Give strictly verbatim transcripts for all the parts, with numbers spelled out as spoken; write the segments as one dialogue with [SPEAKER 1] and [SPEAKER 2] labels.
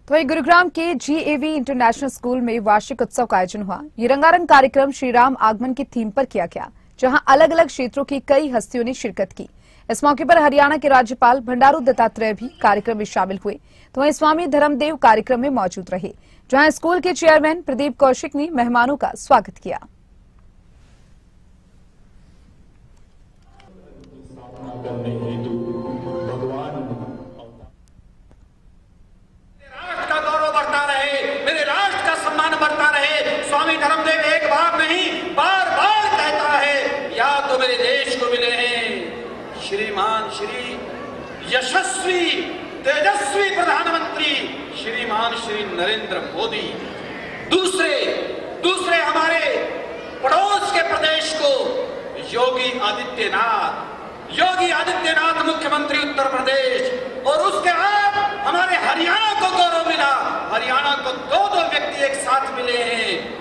[SPEAKER 1] तो वही गुरुग्राम के जीएवी इंटरनेशनल स्कूल में वार्षिक उत्सव का आयोजन हुआ। ये रंगारंग कार्यक्रम श्री राम आगमन की थीम पर किया गया, जहां अलग अलग क्षेत्रों की कई हस्तियों ने शिरकत की। इस मौके पर हरियाणा के राज्यपाल बंडारू दत्तात्रेय भी कार्यक्रम में शामिल हुए। तो वहीं स्वामी धर्मदेव कार्यक्रम में मौजूद रहे, जहां स्कूल के चेयरमैन प्रदीप कौशिक ने मेहमानों का स्वागत किया।
[SPEAKER 2] स्वामी धर्मदेव एक बार नहीं बार बार कहता है, या तो मेरे देश को मिले हैं श्रीमान श्री यशस्वी तेजस्वी प्रधानमंत्री श्रीमान श्री नरेंद्र मोदी, दूसरे दूसरे हमारे पड़ोस के प्रदेश को योगी आदित्यनाथ योगी आदित्यनाथ मुख्यमंत्री उत्तर प्रदेश, और उसके बाद हमारे हरियाणा को गौरव मिला। हरियाणा को दो दो व्यक्ति एक साथ मिले हैं।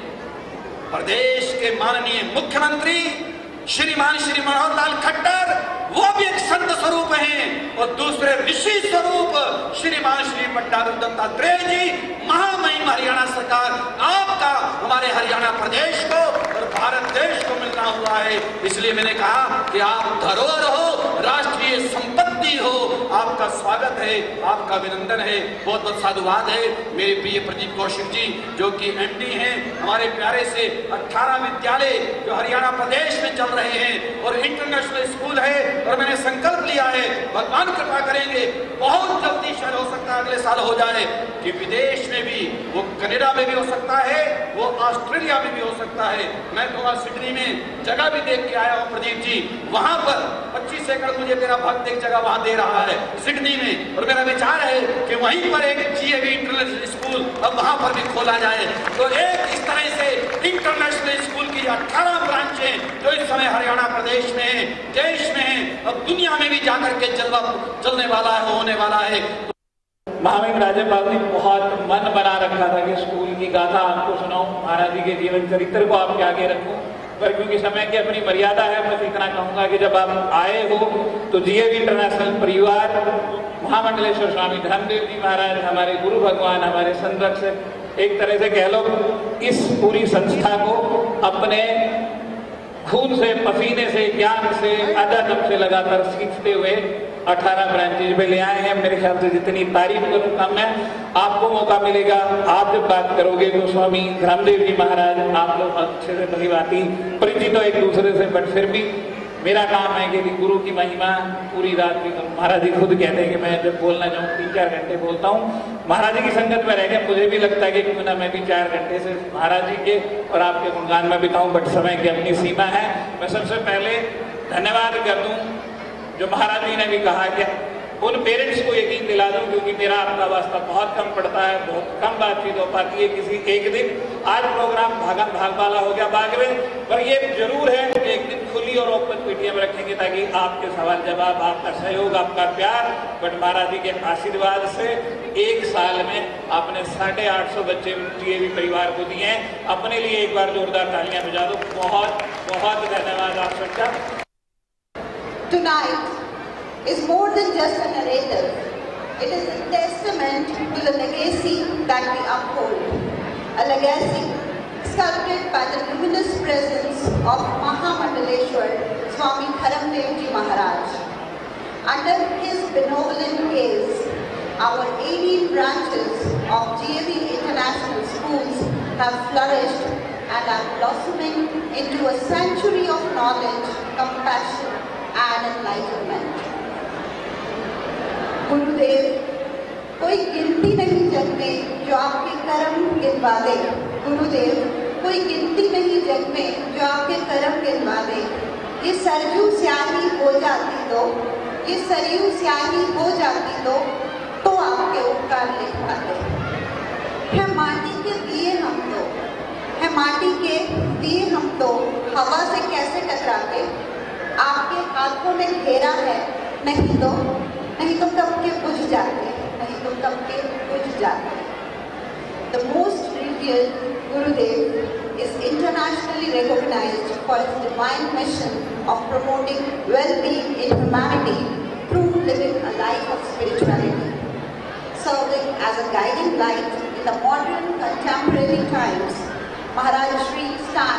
[SPEAKER 2] प्रदेश के माननीय मुख्यमंत्री श्रीमान श्री मनोहर लाल खट्टर, वो भी एक संत स्वरूप हैं, और दूसरे ऋषि स्वरूप श्रीमान श्री बंडारू दत्तात्रेय जी, महामहिम हरियाणा सरकार, आपका हमारे हरियाणा प्रदेश को और भारत देश को मिलना हुआ है। इसलिए मैंने कहा कि आप धरोहर हो, राष्ट्रीय संपत्ति हो, आपका स्वागत है, आपका अभिनंदन है, बहुत बहुत साधुवाद है। मेरे प्रिय प्रदीप कौशिक जी जो कि एमडी हैं, हमारे प्यारे से अठारह विद्यालय जो हरियाणा प्रदेश में चल रहे हैं और इंटरनेशनल स्कूल है, और मैंने संकल्प लिया है, भगवान कृपा करेंगे बहुत जल्दी शायद हो सकता है अगले साल हो जाए कि विदेश में भी, वो कनाडा में भी हो सकता है, वो ऑस्ट्रेलिया में भी हो सकता है। मैं तो वहां सिडनी में जगह भी देख के आया हूँ प्रदीप जी, वहां पर पच्चीस एकड़ मुझे मेरा भक्त एक जगह वहां दे रहा है सिडनी में, और मेरा विचार है कि वहीं पर एक जीएवी इंटरनेशनल स्कूल अब वहां पर भी खोला जाए। तो एक इस तरह से इंटरनेशनल स्कूल की अठारह ब्रांचें जो इस समय हरियाणा प्रदेश में है, देश में है, अब दुनिया में भी जाकर के जलवा चलने वाला है, होने वाला है।
[SPEAKER 3] महामहिम राज्यपाल ने बहुत मन बना रखा था कि स्कूल की गाथा आपको सुनाऊं, महाराज जी के जीवन चरित्र को आपके आगे रखूं, पर क्योंकि समय की अपनी मर्यादा है, मैं इतना कहूंगा कि जब आप आए हो तो जीएवी इंटरनेशनल परिवार, महामंडलेश्वर स्वामी धर्मदेव जी महाराज, हमारे गुरु भगवान, हमारे संरक्षक, एक तरह से कह लो इस पूरी संस्था को अपने खून से, पसीने से, ज्ञान से, अदब से लगातार सीखते हुए अठारह ब्रांचेज पे ले आए हैं। मेरे ख्याल से जितनी तारीफ करूंगा मैं, आपको मौका मिलेगा, आप जब बात करोगे तो स्वामी धर्मदेव जी महाराज, आप लोग अच्छे से भली भांति परिचित हो एक दूसरे से, बट फिर भी मेरा काम है कि गुरु की महिमा पूरी रात भी, महाराज जी खुद कहते हैं कि मैं जब बोलना चाहूँ तीन चार घंटे बोलता हूँ। महाराज जी की संगत में रहकर मुझे भी लगता है कि क्यों ना मैं भी चार घंटे से महाराज जी के और आपके गुणगान में बिताऊं, बट समय की अपनी सीमा है। मैं सबसे पहले धन्यवाद कर दूं जो महाराज जी ने भी कहा कि उन पेरेंट्स को यकीन दिला दूं, क्योंकि मेरा आपका वास्ता बहुत कम पड़ता है, बहुत कम बातचीत हो पाती है किसी एक दिन। आज प्रोग्राम भागम भाग वाला हो गया बाग में, पर ये जरूर है कि एक दिन खुली और ओपन पीटीएम रखेंगे ताकि आपके सवाल जवाब, आपका सहयोग, आपका प्यार, बट महाराज जी के आशीर्वाद से एक साल में आपने साढ़े आठ सौ बच्चे जीएवी परिवार को दिए हैं। अपने लिए एक बार जोरदार तालियां बजा दो। बहुत बहुत धन्यवाद आप सबका।
[SPEAKER 4] Tonight is more than just a narrative. It is a testament to the legacy that we uphold. A legacy sculpted by the luminous presence of Mahamandaleshwar Swami Dharamdev Ji Maharaj. Under his benevolent gaze, our eighteen branches of G A V International Schools have flourished and are blossoming into a sanctuary of knowledge, compassion and enlightenment. गुरुदेव, कोई गिनती नहीं जग में जो आपके कर्म गिनवा दे। गुरुदेव, कोई गिनती नहीं जग में जो आपके कर्म गिनवा दे। ये सरयू स्याही हो जाती तो, ये सरयू स्याही हो जाती तो, तो आपके उपकार लिखवा दे। है माटी के दिए हम तो, है माटी के दिए हम तो, हवा से कैसे टकराते, आपके हाथों ने घेरा है, नहीं तो नहीं तो कब के बुझ जाते, नहीं तो कब के बुझ जाते। The most revered Gurudev is internationally recognized for his divine mission of promoting well-being in humanity through living a life of spirituality. serving as a guiding light in the modern contemporary times, Maharaj Shri started